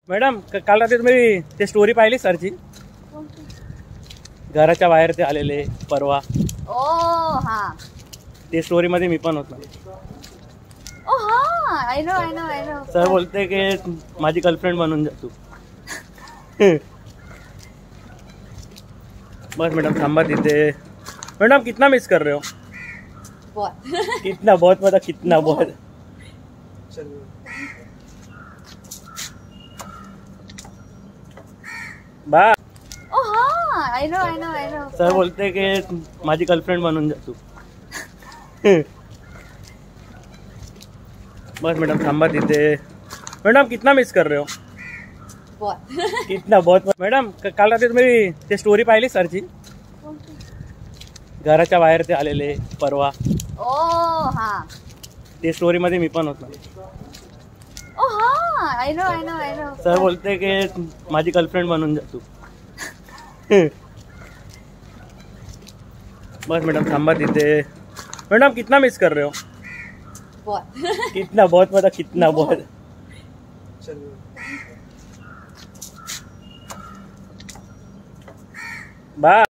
Madam काल रात्री तुम्ही ते स्टोरी पाहिली सरची? घराच्या बाहेर ते आलेले परवा. ओ हा, ते स्टोरी मध्ये मी पण होतो. ओ हा, आय नो. सर बोलते की माझी गर्लफ्रेंड बनून जा तू. बस मैडम थांबा तिथे. मैडम कितना मिस कर रहे हो? बहुत. कितना बहुत मतलब कितना बहुत. बा ओ हा, आय नो. सर बोलते की माझी गर्लफ्रेंड बनून जा तू. बस मैडम थांबा तिथे. मैडम कितना मिस कर रहे हो? बहुत. कितना बहुत. मैडम काल रात्री तुम्ही ते स्टोरी पाहिली सरची? घराच्या बाहेर ते आलेले परवा. ओ हा, ते स्टोरी मध्ये मी पण होतो. ओ हा, आय नो. सर बोलते की माझी गर्लफ्रेंड बनून जा तू. बस मैडम थांबा तिथे. मैडम कितना मिस कर रहे हो? बहुत. कितना बहुत मतलब कितना बहुत. बा